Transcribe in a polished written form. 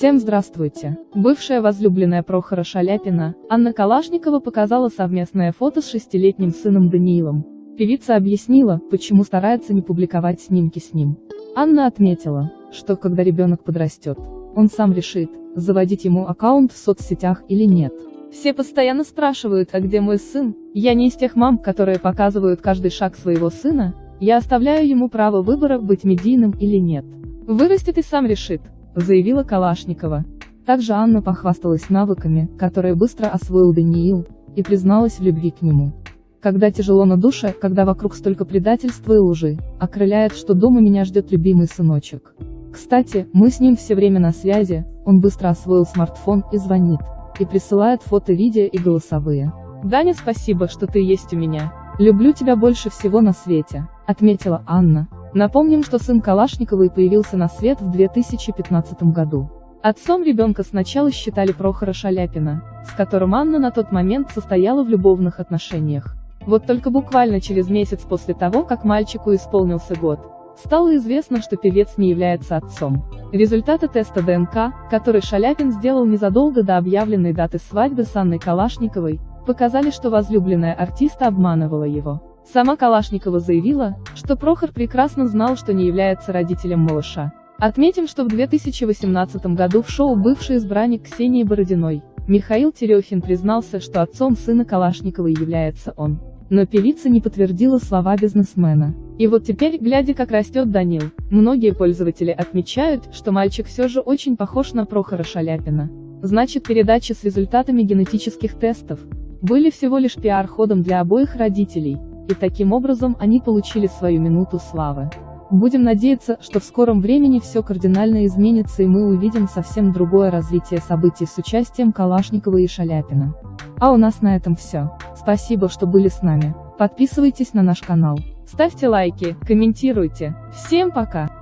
Всем здравствуйте! Бывшая возлюбленная Прохора Шаляпина, Анна Калашникова показала совместное фото с 6-летним сыном Даниилом. Певица объяснила, почему старается не публиковать снимки с ним. Анна отметила, что когда ребенок подрастет, он сам решит, заводить ему аккаунт в соцсетях или нет. Все постоянно спрашивают, а где мой сын? Я не из тех мам, которые показывают каждый шаг своего сына, я оставляю ему право выбора, быть медийным или нет. Вырастет и сам решит, заявила Калашникова. Также Анна похвасталась навыками, которые быстро освоил Даниил, и призналась в любви к нему. Когда тяжело на душе, когда вокруг столько предательства и лжи, окрыляет, что дома меня ждет любимый сыночек. Кстати, мы с ним все время на связи, он быстро освоил смартфон и звонит, и присылает фото, видео и голосовые. «Даня, спасибо, что ты есть у меня. Люблю тебя больше всего на свете», — отметила Анна. Напомним, что сын Калашниковой появился на свет в 2015 году. Отцом ребенка сначала считали Прохора Шаляпина, с которым Анна на тот момент состояла в любовных отношениях. Вот только буквально через месяц после того, как мальчику исполнился год, стало известно, что певец не является отцом. Результаты теста ДНК, который Шаляпин сделал незадолго до объявленной даты свадьбы с Анной Калашниковой, показали, что возлюбленная артиста обманывала его. Сама Калашникова заявила, что Прохор прекрасно знал, что не является родителем малыша. Отметим, что в 2018 году в шоу бывший избранник Ксении Бородиной, Михаил Терехин, признался, что отцом сына Калашниковой является он. Но певица не подтвердила слова бизнесмена. И вот теперь, глядя, как растет Даниил, многие пользователи отмечают, что мальчик все же очень похож на Прохора Шаляпина. Значит, передачи с результатами генетических тестов были всего лишь пиар-ходом для обоих родителей, и таким образом они получили свою минуту славы. Будем надеяться, что в скором времени все кардинально изменится и мы увидим совсем другое развитие событий с участием Калашниковой и Шаляпина. А у нас на этом все. Спасибо, что были с нами. Подписывайтесь на наш канал, ставьте лайки, комментируйте. Всем пока!